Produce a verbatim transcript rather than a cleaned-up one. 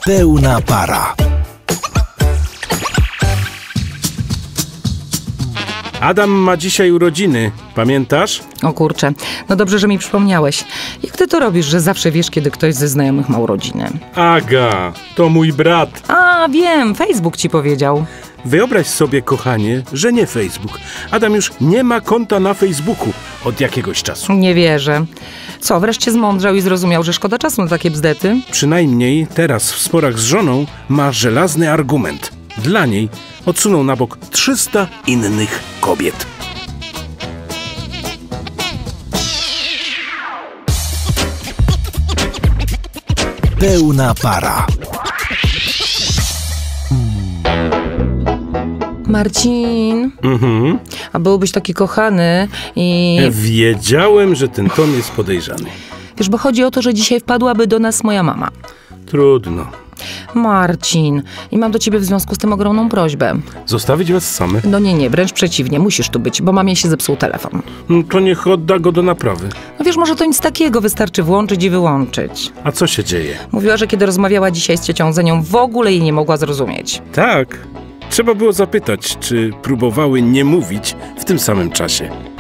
Pełna para. Adam ma dzisiaj urodziny, pamiętasz? O kurczę, no dobrze, że mi przypomniałeś. Jak ty to robisz, że zawsze wiesz, kiedy ktoś ze znajomych ma urodziny? Aga, to mój brat. A, wiem, Facebook ci powiedział. Wyobraź sobie, kochanie, że nie Facebook. Adam już nie ma konta na Facebooku od jakiegoś czasu. Nie wierzę. Co, wreszcie zmądrzał i zrozumiał, że szkoda czasu na takie bzdety? Przynajmniej teraz w sporach z żoną ma żelazny argument. Dla niej odsunął na bok trzysta innych kobiet. Pełna para. Marcin, Mhm. a byłbyś taki kochany i... Wiedziałem, że ten ton jest podejrzany. Wiesz, bo chodzi o to, że dzisiaj wpadłaby do nas moja mama. Trudno. Marcin, i mam do ciebie w związku z tym ogromną prośbę. Zostawić was samych? No nie, nie, wręcz przeciwnie, musisz tu być, bo mamie się zepsuł telefon. No to niech odda go do naprawy. No wiesz, może to nic takiego, wystarczy włączyć i wyłączyć. A co się dzieje? Mówiła, że kiedy rozmawiała dzisiaj z ciocią Zenią, w ogóle jej nie mogła zrozumieć. Tak. Trzeba było zapytać, czy próbowały nie mówić w tym samym czasie.